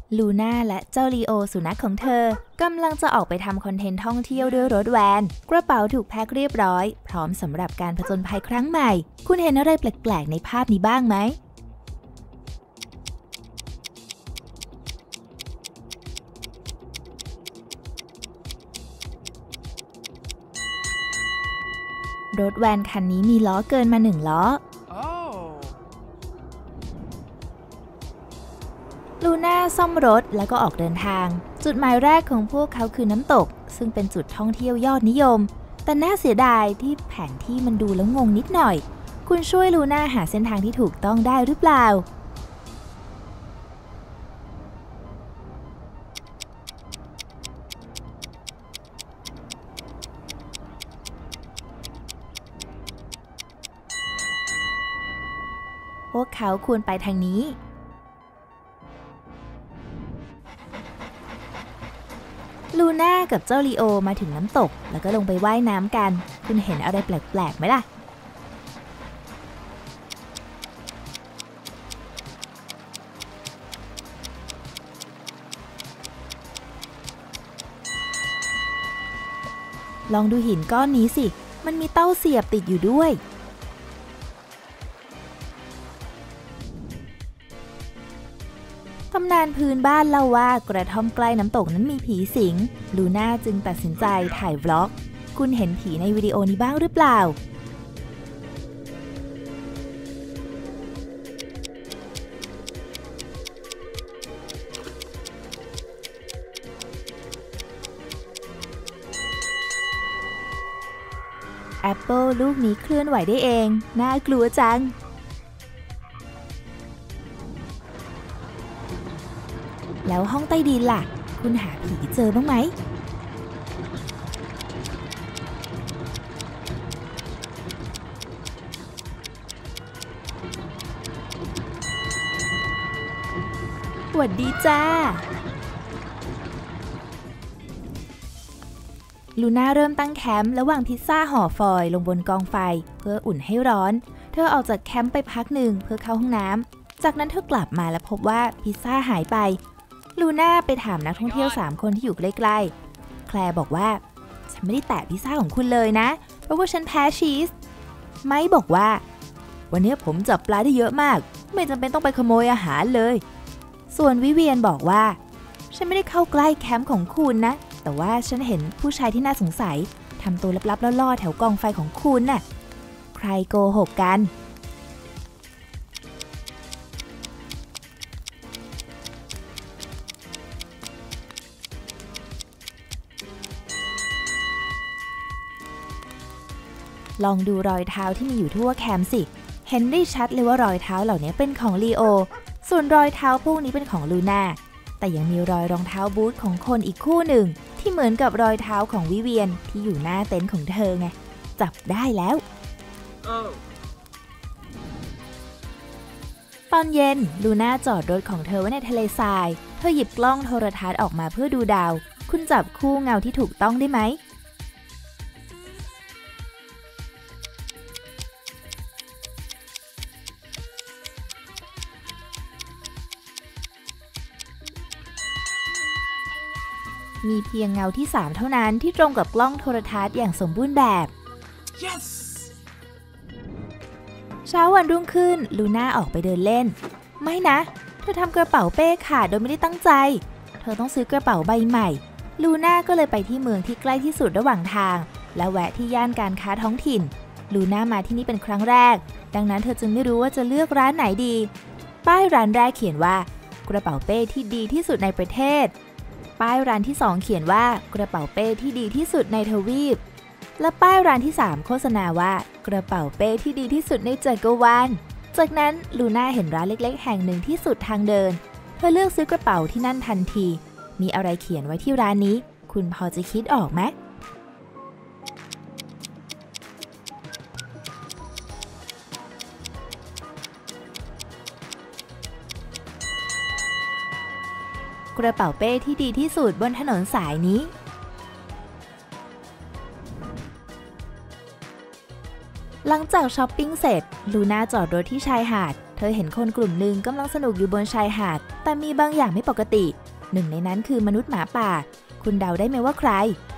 ลูน่าและเจ้าลีโอสุนัขของเธอกำลังจะออกไปทำคอนเทนต์ท่องเที่ยวด้วยรถแวนกระเป๋าถูกแพ็คเรียบร้อยพร้อมสำหรับการผจญภัยครั้งใหม่คุณเห็นอะไรแปลกๆในภาพนี้บ้างไหมรถแวนคันนี้มีล้อเกินมา1 ล้อลูน่าซ่อมรถแล้วก็ออกเดินทางจุดหมายแรกของพวกเขาคือน้ำตกซึ่งเป็นจุดท่องเที่ยวยอดนิยมแต่น่าเสียดายที่แผนที่มันดูแล้วงงนิดหน่อยคุณช่วยลูน่าหาเส้นทางที่ถูกต้องได้หรือเปล่าพวกเขาควรไปทางนี้ลูน่ากับเจ้าลีโอมาถึงน้ำตกแล้วก็ลงไปว่ายน้ำกันคุณเห็นอะไรแปลกๆไหมล่ะลองดูหินก้อนนี้สิมันมีเต้าเสียบติดอยู่ด้วยตำนานพื้นบ้านเล่าว่ากระท่อมใกล้น้ำตกนั้นมีผีสิงลูน่าจึงตัดสินใจถ่ายวล็อกคุณเห็นผีในวิดีโอนี้บ้างหรือเปล่าแอปเปิลลูกนี้เคลื่อนไหวได้เองน่ากลัวจังแล้วห้องใต้ดินล่ะคุณหาผีเจอบ้างไหมสวัสดีจ้าลูน่าเริ่มตั้งแคมป์แล้ววางพิซซ่าห่อฟอยล์ลงบนกองไฟเพื่ออุ่นให้ร้อนเธอออกจากแคมป์ไปพักหนึ่งเพื่อเข้าห้องน้ำจากนั้นเธอกลับมาและพบว่าพิซซ่าหายไปลูน่าไปถามนักท่องเที่ยว3 คนที่อยู่ใกล้ๆแคลร์บอกว่าฉันไม่ได้แตะพิซซ่าของคุณเลยนะเพราะว่าฉันแพ้ชีสไมค์บอกว่าวันนี้ผมจับปลาได้เยอะมากไม่จำเป็นต้องไปขโมยอาหารเลยส่วนวิเวียนบอกว่าฉันไม่ได้เข้าใกล้แคมป์ของคุณนะแต่ว่าฉันเห็นผู้ชายที่น่าสงสัยทำตัวลับๆล่อๆแถวกองไฟของคุณน่ะใครโกหกกันลองดูรอยเท้าที่มีอยู่ทั่วแคมป์สิเห็นได้ชัดเลยว่ารอยเท้าเหล่านี้เป็นของลีโอส่วนรอยเท้าพวกนี้เป็นของลูน่าแต่ยังมีรอยรองเท้าบูทของคนอีกคู่หนึ่งที่เหมือนกับรอยเท้าของวิเวียนที่อยู่หน้าเต็นท์ของเธอไงจับได้แล้ว ตอนเย็นลูน่าจอดรถของเธอไว้ในทะเลทรายเธอหยิบกล้องโทรทัศน์ออกมาเพื่อดูดาวคุณจับคู่เงาที่ถูกต้องได้ไหมมีเพียงเงาที่3เท่านั้นที่ตรงกับกล้องโทรทัศน์อย่างสมบูรณ์แบบ yes! เช้าวันรุ่งขึ้นลูน่าออกไปเดินเล่นไม่นะเธอทำกระเป๋าเป้ขาดโดยไม่ได้ตั้งใจเธอต้องซื้อกระเป๋าใบใหม่ลูน่าก็เลยไปที่เมืองที่ใกล้ที่สุดระหว่างทางและแวะที่ย่านการค้าท้องถิ่นลูน่ามาที่นี่เป็นครั้งแรกดังนั้นเธอจึงไม่รู้ว่าจะเลือกร้านไหนดีป้ายร้านแรกเขียนว่ากระเป๋าเป้ที่ดีที่สุดในประเทศป้ายร้านที่2เขียนว่ากระเป๋าเป้ที่ดีที่สุดในทวีปและป้ายร้านที่3โฆษณาว่ากระเป๋าเป้ที่ดีที่สุดในจักรวาลจากนั้นลูน่าเห็นร้านเล็กๆแห่งหนึ่งที่สุดทางเดินเธอเลือกซื้อกระเป๋าที่นั่นทันทีมีอะไรเขียนไว้ที่ร้านนี้คุณพอจะคิดออกไหมกระเป๋าเป้ที่ดีที่สุดบนถนนสายนี้หลังจากช้อปปิ้งเสร็จลูน่าจอดรถที่ชายหาดเธอเห็นคนกลุ่มหนึ่งกำลังสนุกอยู่บนชายหาดแต่มีบางอย่างไม่ปกติ หนึ่งในนั้นคือมนุษย์หมาป่า คุณเดาได้ไหมว่าใคร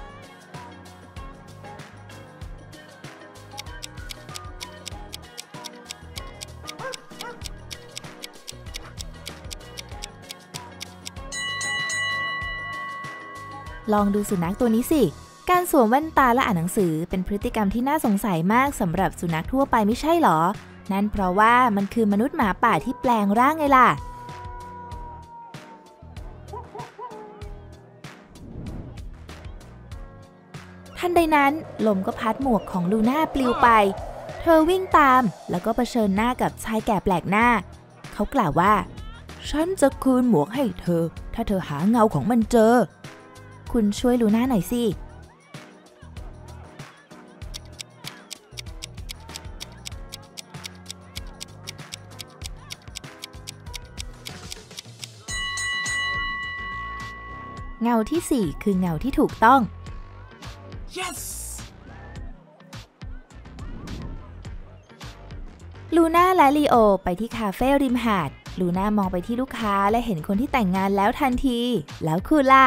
ลองดูสุนัขตัวนี้สิ การสวมแว่นตาและอ่านหนังสือเป็นพฤติกรรมที่น่าสงสัยมากสำหรับสุนัขทั่วไปไม่ใช่หรอ นั่นเพราะว่ามันคือมนุษย์หมาป่าที่แปลงร่างไงล่ะ ทันใดนั้นลมก็พัดหมวกของลูน่าปลิวไป เธอวิ่งตามแล้วก็เผชิญหน้ากับชายแก่แปลกหน้า เขากล่าวว่าฉันจะคืนหมวกให้เธอถ้าเธอหาเงาของมันเจอคุณช่วยลูน่าหน่อยสิเงาที่ 4 คือเงาที่ถูกต้อง yes! ลูน่าและลีโอไปที่คาเฟ่ริมหาด ลูน่ามองไปที่ลูกค้าและเห็นคนที่แต่งงานแล้วทันที แล้วคุณล่ะ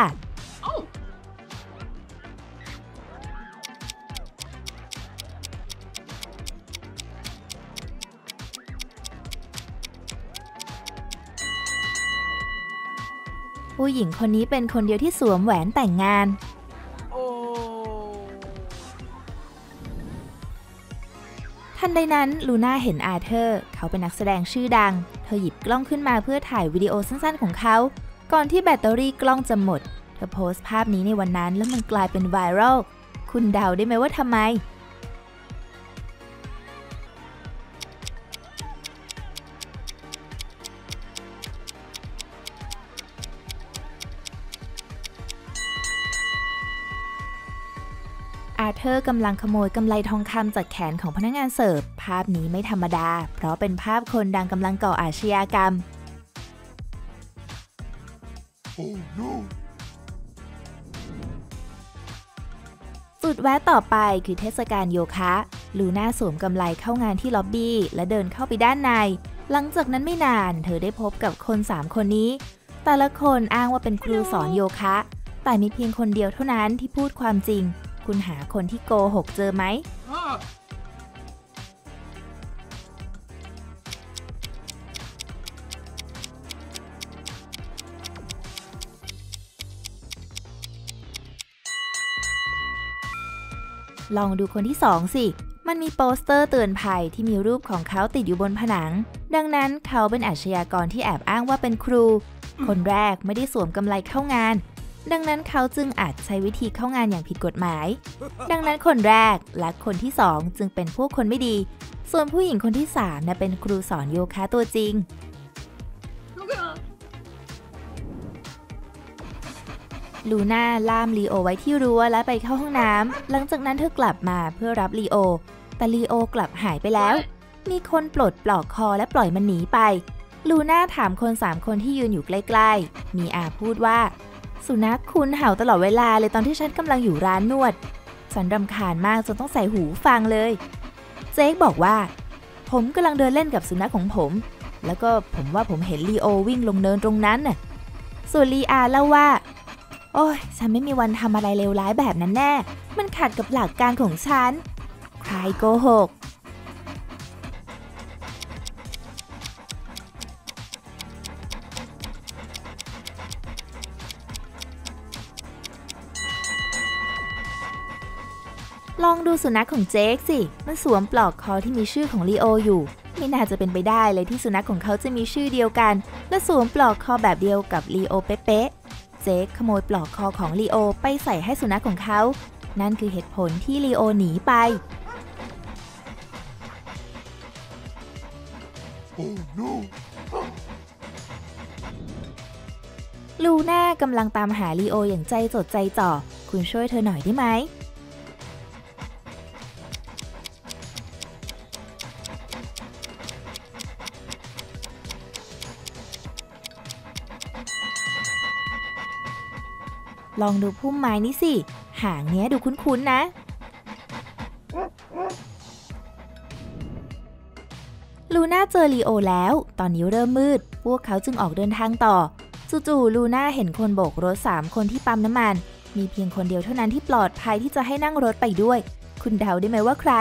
ผู้หญิงคนนี้เป็นคนเดียวที่สวมแหวนแต่งงาน ทันใดนั้นลูน่าเห็นอาเธอร์เขาเป็นนักแสดงชื่อดัง เธอหยิบกล้องขึ้นมาเพื่อถ่ายวิดีโอสั้นๆของเขา ก่อนที่แบตเตอรี่กล้องจะหมด เธอโพสต์ภาพนี้ในวันนั้นแล้วมันกลายเป็นไวรัล คุณเดาได้ไหมว่าทำไม อาเธอร์กำลังขโมยกำไลทองคำจากแขนของพนักงานเสิร์ฟ ภาพนี้ไม่ธรรมดา เพราะเป็นภาพคนดังกำลังก่ออาชญากรรม Oh, no. จุดแวะต่อไปคือเทศกาลโยคะ ลูน่าสวมกำไลเข้างานที่ล็อบบี้และเดินเข้าไปด้านใน หลังจากนั้นไม่นานเธอได้พบกับคน3คนนี้ แต่ละคนอ้างว่าเป็นครูสอนโยคะ แต่มีเพียงคนเดียวเท่านั้นที่พูดความจริง คุณหาคนที่โกหกเจอไหม ลองดูคนที่2สิ มันมีโปสเตอร์เตือนภัยที่มีรูปของเขาติดอยู่บนผนัง ดังนั้นเขาเป็นอาชญากรที่แอบอ้างว่าเป็นครู คนแรกไม่ได้สวมกำไลเข้างาน ดังนั้นเขาจึงอาจใช้วิธีเข้างานอย่างผิดกฎหมาย ดังนั้นคนแรกและคนที่2จึงเป็นพวกคนไม่ดี ส่วนผู้หญิงคนที่3น่ะเป็นครูสอนโยคะตัวจริง ลูน่าล่ามลีโอไว้ที่รั้วและไปเข้าห้องน้ำ หลังจากนั้นเธอกลับมาเพื่อรับลีโอ แต่ลีโอกลับหายไปแล้ว มีคนปลดปลอกคอและปล่อยมันหนีไป ลูน่าถามคน3คนที่ยืนอยู่ใกล้ๆ มีอาพูดว่าสุนัขคุณเห่าตลอดเวลาเลยตอนที่ฉันกำลังอยู่ร้านนวด ฉันรำคาญมากจนต้องใส่หูฟังเลย เจคบอกว่าผมกำลังเดินเล่นกับสุนัขของผม แล้วก็ผมว่าผมเห็นลีโอวิ่งลงเนินตรงนั้นน่ะ ส่วนลีอาเล่าว่าโอ้ยฉันไม่มีวันทำอะไรเลวร้ายแบบนั้นแน่ มันขัดกับหลักการของฉัน ใครโกหก ลองดูสุนัขของเจคสิ มันสวมปลอกคอที่มีชื่อของลีโออยู่ ไม่น่าจะเป็นไปได้เลยที่สุนัขของเขาจะมีชื่อเดียวกัน และสวมปลอกคอแบบเดียวกับลีโอเป๊ะเจคขโมยปลอกคอของลีโอไปใส่ให้สุนัขของเขา นั่นคือเหตุผลที่ลีโอหนีไป Oh, no. ลูน่ากำลังตามหาลีโออย่างใจจดใจจ่อ คุณช่วยเธอหน่อยได้ไหม ลองดูพุ่มไม้นี้สิ หางเนี้ยดูคุ้นๆนะ ลูลูน่าเจอลีโอแล้วตอนนี้เริ่มมืดพวกเขาจึงออกเดินทางต่อจู่ๆลูน่าเห็นคนโบกรถ3 คนที่ปั๊มน้ำมันมีเพียงคนเดียวเท่านั้นที่ปลอดภัยที่จะให้นั่งรถไปด้วยคุณเดาได้ไหมว่าใคร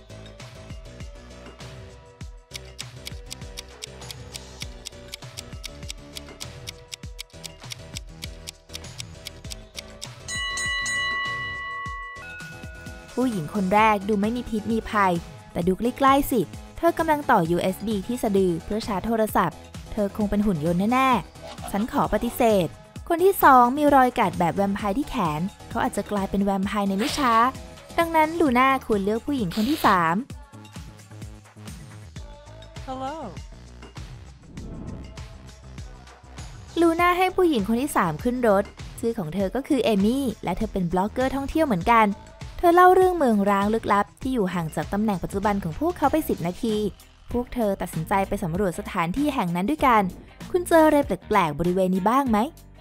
ผู้หญิงคนแรกดูไม่มีพิษมีภัยแต่ดูใกล้ๆสิเธอกำลังต่อ USB ที่สะดือเพื่อชาร์จโทรศัพท์เธอคงเป็นหุ่นยนต์แน่ๆฉันขอปฏิเสธคนที่2มีรอยกัดแบบแวมไพร์ที่แขนเขาอาจจะกลายเป็นแวมไพร์ในไม่ช้าดังนั้นลูน่าควรเลือกผู้หญิงคนที่3 Hello ลูน่าให้ผู้หญิงคนที่3ขึ้นรถชื่อของเธอก็คือเอมี่และเธอเป็นบล็อกเกอร์ท่องเที่ยวเหมือนกันเธอเล่าเรื่องเมืองร้างลึกลับที่อยู่ห่างจากตำแหน่งปัจจุบันของพวกเขาไป10 นาทีพวกเธอตัดสินใจไปสำรวจสถานที่แห่งนั้นด้วยกันคุณเจออะไรแปลกๆบริเวณนี้บ้างไหม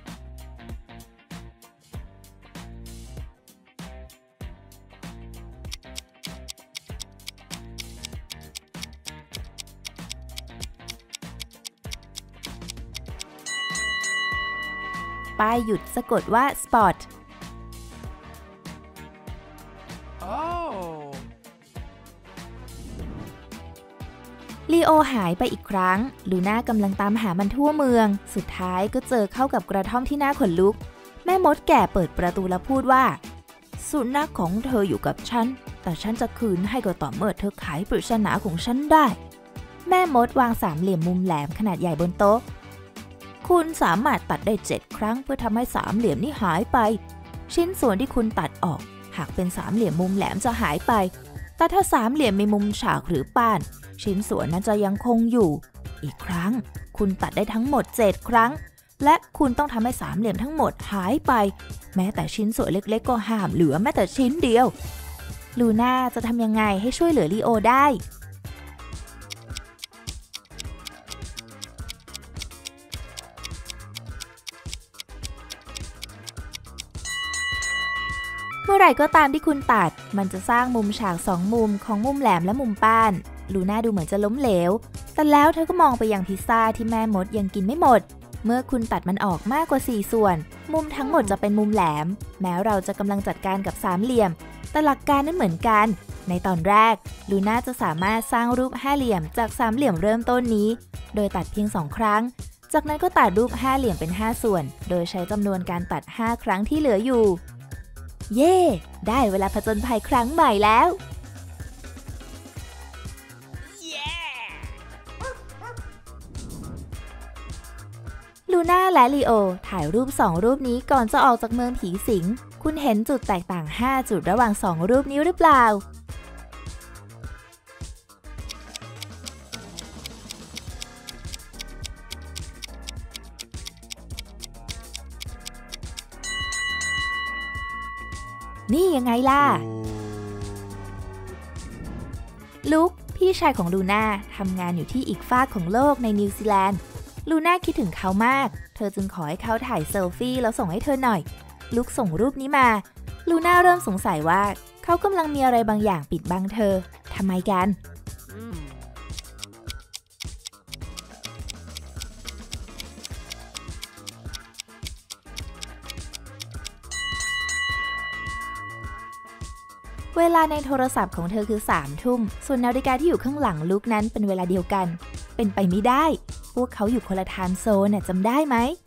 ป้ายหยุดสะกดว่า spotลีโอหายไปอีกครั้งลูน่ากำลังตามหามันทั่วเมืองสุดท้ายก็เจอเข้ากับกระท่อมที่น่าขนลุกแม่มดแก่เปิดประตูแล้วพูดว่าสุนัขของเธออยู่กับฉันแต่ฉันจะคืนให้ก็ต่อเมื่อเธอไขปริศนาของฉันได้แม่มดวาง3 เหลี่ยมมุมแหลมขนาดใหญ่บนโต๊ะคุณสามารถตัดได้7 ครั้งเพื่อทำให้3 เหลี่ยมนี้หายไปชิ้นส่วนที่คุณตัดออกหากเป็น3 เหลี่ยมมุมแหลมจะหายไปแต่ถ้า3 เหลี่ยมมีมุมฉากหรือป้านชิ้นส่วนนั้นจะยังคงอยู่อีกครั้งคุณตัดได้ทั้งหมด7 ครั้งและคุณต้องทำให้3 เหลี่ยมทั้งหมดหายไปแม้แต่ชิ้นส่วนเล็กๆก็ห้ามเหลือแม้แต่ชิ้นเดียวลูน่าจะทำยังไงให้ช่วยเหลือลีโอได้เมื่อไหร่ก็ตามที่คุณตัดมันจะสร้างมุมฉาก2 มุมของมุมแหลมและมุมป้านลูน่าดูเหมือนจะล้มเหลวแต่แล้วเธอก็มองไปยังพิซซ่าที่แม่มดยังกินไม่หมดเมื่อคุณตัดมันออกมากกว่า4 ส่วนมุมทั้งหมดจะเป็นมุมแหลมแม้เราจะกำลังจัดการกับ3 เหลี่ยมแต่หลักการนั้นเหมือนกันในตอนแรกลูน่าจะสามารถสร้างรูป5 เหลี่ยมจาก3 เหลี่ยมเริ่มต้นนี้โดยตัดเพียง2 ครั้งจากนั้นก็ตัดรูป5 เหลี่ยมเป็น5 ส่วนโดยใช้จำนวนการตัด5 ครั้งที่เหลืออยู่เย่ได้เวลาผจญภัยครั้งใหม่แล้วลูน่าและลีโอถ่ายรูป2 รูปนี้ก่อนจะออกจากเมืองผีสิงคุณเห็นจุดแตกต่าง5 จุดระหว่าง2 รูปนี้หรือเปล่านี่ยังไงล่ะลุคพี่ชายของลูน่าทำงานอยู่ที่อีกฟากของโลกในนิวซีแลนด์ลูน่าคิดถึงเขามากเธอจึงขอให้เขาถ่ายเซลฟี่แล้วส่งให้เธอหน่อยลุคส่งรูปนี้มาลูน่าเริ่มสงสัยว่าเขากำลังมีอะไรบางอย่างปิดบังเธอทำไมกันเวลาในโทรศัพท์ของเธอคือ3 ทุ่มส่วนนาฬิกาที่อยู่ข้างหลังลุคนั้นเป็นเวลาเดียวกันเป็นไปไม่ได้พวกเขาอยู่คนละไทม์โซนน่ะจำได้ไหม